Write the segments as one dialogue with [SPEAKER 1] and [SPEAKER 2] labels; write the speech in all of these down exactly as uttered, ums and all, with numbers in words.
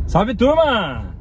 [SPEAKER 1] Salve, turma!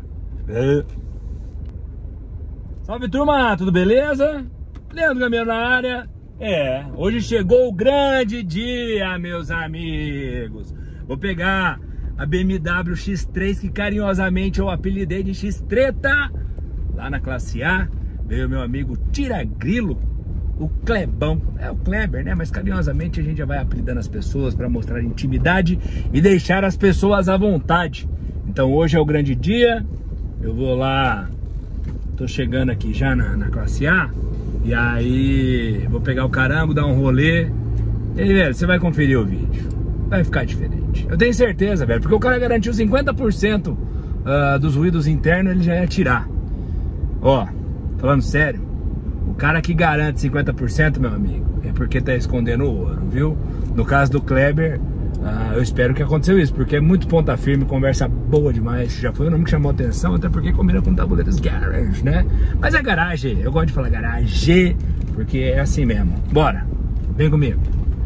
[SPEAKER 1] Salve, turma! Tudo beleza? Leandro Gamero na área. É, hoje chegou o grande dia, meus amigos. Vou pegar a B M W X três, que carinhosamente eu apelidei de X-Treta. Lá na classe A, veio meu amigo Tira-Grilo, o Clebão. É o Kleber, né? Mas carinhosamente a gente já vai apelidando as pessoas para mostrar intimidade e deixar as pessoas à vontade. Então hoje é o grande dia. Eu vou lá, tô chegando aqui já na, na classe A. E aí vou pegar o carango, dar um rolê. E aí, velho, você vai conferir o vídeo. Vai ficar diferente. Eu tenho certeza, velho, porque o cara garantiu cinquenta por cento uh, dos ruídos internos, ele já ia tirar. Ó, falando sério, o cara que garante cinquenta por cento, meu amigo, é porque tá escondendo o ouro, viu? No caso do Kleber, uh, eu espero que aconteceu isso, porque é muito ponta firme, conversa boa demais. Já foi o nome que chamou a atenção, até porque combina com Tabuleiros Garage, né? Mas é garagem, eu gosto de falar garagem, porque é assim mesmo. Bora, vem comigo.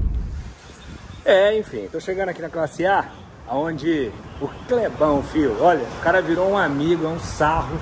[SPEAKER 1] É, enfim, tô chegando aqui na classe A, onde o Clebão, filho, olha, o cara virou um amigo, é um sarro.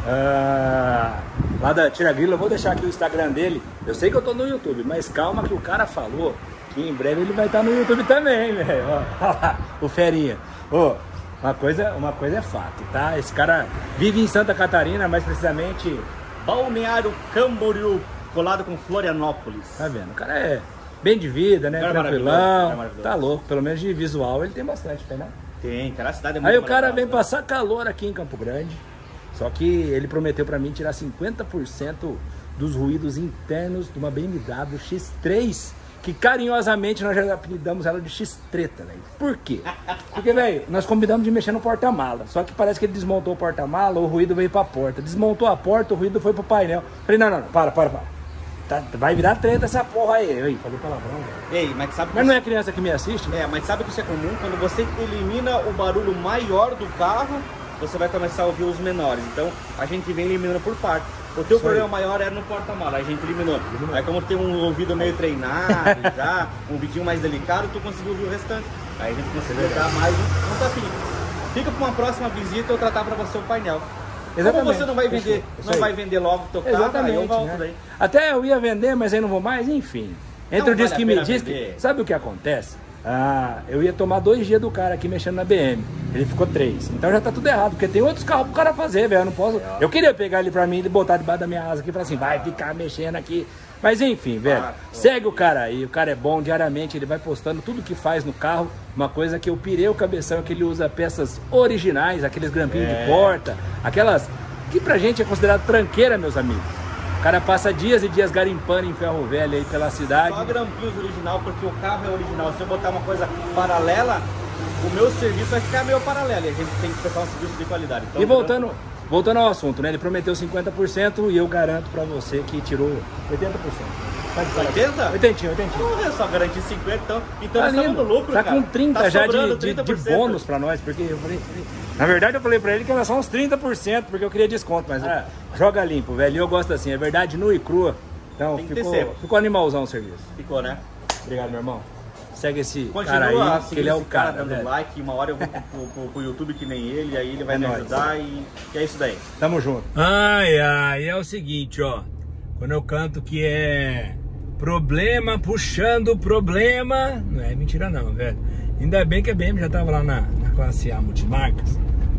[SPEAKER 1] Uh, lá da Tira-Grilo, eu vou deixar aqui o Instagram dele. Eu sei que eu tô no YouTube, mas calma que o cara falou que em breve ele vai estar no YouTube também, velho. Olha lá, o Ferinha. Ô, uma coisa, uma coisa é fato, tá? Esse cara vive em Santa Catarina, mais precisamente
[SPEAKER 2] Balneário Camboriú, colado com Florianópolis.
[SPEAKER 1] Tá vendo? O cara é bem de vida, né?
[SPEAKER 2] Cara,
[SPEAKER 1] tranquilão.
[SPEAKER 2] maravilhoso.
[SPEAKER 1] Tá louco, pelo menos de visual ele tem bastante, tem, né?
[SPEAKER 2] Tem, cara, a cidade é muito
[SPEAKER 1] Aí o cara vem
[SPEAKER 2] maravilhosa.
[SPEAKER 1] passar calor aqui em Campo Grande. Só que ele prometeu pra mim tirar cinquenta por cento dos ruídos internos de uma B M W X três, que carinhosamente nós já apelidamos ela de X-Treta, velho. Por quê? Porque, velho, nós combinamos de mexer no porta-mala. Só que parece que ele desmontou o porta-mala, o ruído veio pra porta. Desmontou a porta, o ruído foi pro painel. Falei, não, não, não, para, para, para. Tá, vai virar treta essa porra aí. Ei, falei palavrão, velho.
[SPEAKER 2] Ei, mas sabe que
[SPEAKER 1] Mas não
[SPEAKER 2] você...
[SPEAKER 1] é criança que me assiste?
[SPEAKER 2] É, mas sabe que isso é comum? Quando você elimina o barulho maior do carro, você vai começar a ouvir os menores. Então, a gente vem eliminando por parte. O teu
[SPEAKER 1] Isso
[SPEAKER 2] problema
[SPEAKER 1] aí.
[SPEAKER 2] maior era no porta-mala, a gente eliminou. Aí como tem um ouvido meio treinado já, um vidinho mais delicado, tu conseguiu ouvir o restante. Aí a gente conseguiu dar mais um, um tapinha. Fica para uma próxima visita eu tratar para você o painel.
[SPEAKER 1] Exatamente.
[SPEAKER 2] Como você não vai vender,
[SPEAKER 1] Isso
[SPEAKER 2] não
[SPEAKER 1] aí.
[SPEAKER 2] vai vender logo o teu carro,
[SPEAKER 1] Exatamente,
[SPEAKER 2] aí eu volto
[SPEAKER 1] né?
[SPEAKER 2] daí.
[SPEAKER 1] Até eu ia vender, mas aí não vou mais, enfim. Entre
[SPEAKER 2] Não
[SPEAKER 1] o diz
[SPEAKER 2] vale
[SPEAKER 1] que
[SPEAKER 2] a
[SPEAKER 1] me
[SPEAKER 2] pena
[SPEAKER 1] diz que...
[SPEAKER 2] vender.
[SPEAKER 1] Sabe o que acontece? Ah, eu ia tomar dois dias do cara aqui mexendo na B M. Ele ficou três. Então já tá tudo errado, porque tem outros carros pro cara fazer, velho. Eu não posso. Eu queria pegar ele pra mim e botar debaixo da minha asa aqui e falar assim, vai ficar mexendo aqui. Mas enfim, velho.
[SPEAKER 2] Ah,
[SPEAKER 1] segue o cara aí. O cara é bom, diariamente ele vai postando tudo que faz no carro. Uma coisa que eu pirei o cabeção é que ele usa peças originais, aqueles grampinhos
[SPEAKER 2] É.
[SPEAKER 1] de porta, aquelas que pra gente é considerado tranqueira, meus amigos. O cara passa dias e dias garimpando em ferro velho aí pela cidade.
[SPEAKER 2] Só grampinhos original, porque o carro é original. Se eu botar uma coisa paralela, o meu serviço vai ficar meio paralelo. E a gente tem que prestar um serviço de qualidade. Então,
[SPEAKER 1] E voltando, voltando ao assunto, né? Ele prometeu cinquenta por cento e eu garanto pra você que tirou oitenta por cento. Pode falar.
[SPEAKER 2] oitenta?
[SPEAKER 1] oitenta, oitenta.
[SPEAKER 2] Não, eu só garanti cinquenta, então, então
[SPEAKER 1] Tá
[SPEAKER 2] nós estamos
[SPEAKER 1] lindo.
[SPEAKER 2] no lucro,
[SPEAKER 1] Tá
[SPEAKER 2] cara.
[SPEAKER 1] com trinta
[SPEAKER 2] Tá
[SPEAKER 1] já
[SPEAKER 2] sobrando
[SPEAKER 1] de, de, de
[SPEAKER 2] trinta por cento.
[SPEAKER 1] bônus pra nós, porque eu falei... Na verdade eu falei pra ele que era só uns trinta por cento, porque eu queria desconto, mas
[SPEAKER 2] É.
[SPEAKER 1] joga limpo, velho. E eu gosto assim, é verdade nua e crua. Então
[SPEAKER 2] Tem que
[SPEAKER 1] ficou,
[SPEAKER 2] ter sempre.
[SPEAKER 1] ficou animalzão o serviço.
[SPEAKER 2] Ficou, né?
[SPEAKER 1] Obrigado, meu irmão. Segue esse
[SPEAKER 2] Continua
[SPEAKER 1] cara aí,
[SPEAKER 2] assim,
[SPEAKER 1] que ele é o
[SPEAKER 2] esse cara,
[SPEAKER 1] cara,
[SPEAKER 2] dando
[SPEAKER 1] velho.
[SPEAKER 2] like. Uma hora eu vou pro, pro, pro YouTube que nem ele, aí ele vai
[SPEAKER 1] É
[SPEAKER 2] me
[SPEAKER 1] nóis.
[SPEAKER 2] ajudar e, e é isso daí.
[SPEAKER 1] Tamo junto. Ai, ai, é o seguinte, ó. Quando eu canto que é problema puxando problema, não é mentira não, velho. Ainda bem que a B M já tava lá na, na classe A multimarcas.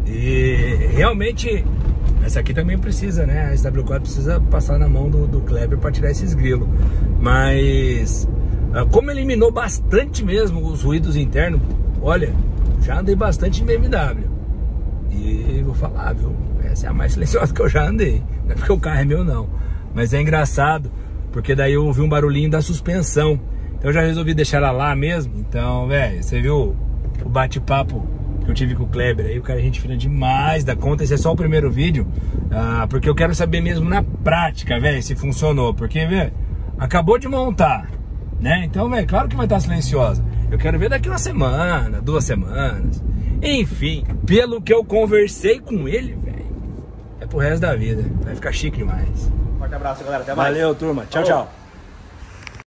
[SPEAKER 1] E realmente, essa aqui também precisa, né? A S W quatro precisa passar na mão do, do Kleber para tirar esses grilos. Mas, como eliminou bastante mesmo os ruídos internos, olha, já andei bastante em B M W. E vou falar, viu? Essa é a mais silenciosa que eu já andei. Não é porque o carro é meu, não. Mas é engraçado, porque daí eu ouvi um barulhinho da suspensão. Então eu já resolvi deixar ela lá mesmo. Então, velho, você viu o bate-papo que eu tive com o Kleber aí? O cara é gente fina demais da conta. Esse é só o primeiro vídeo, ah, porque eu quero saber mesmo na prática, velho, se funcionou. Porque, velho, acabou de montar, né? Então, velho, claro que vai estar silenciosa. Eu quero ver daqui uma semana, duas semanas. Enfim, pelo que eu conversei com ele, velho, é pro resto da vida. Vai ficar chique demais.
[SPEAKER 2] Forte abraço, galera. Até mais.
[SPEAKER 1] Valeu, turma. Tchau,
[SPEAKER 2] Falou.
[SPEAKER 1] tchau.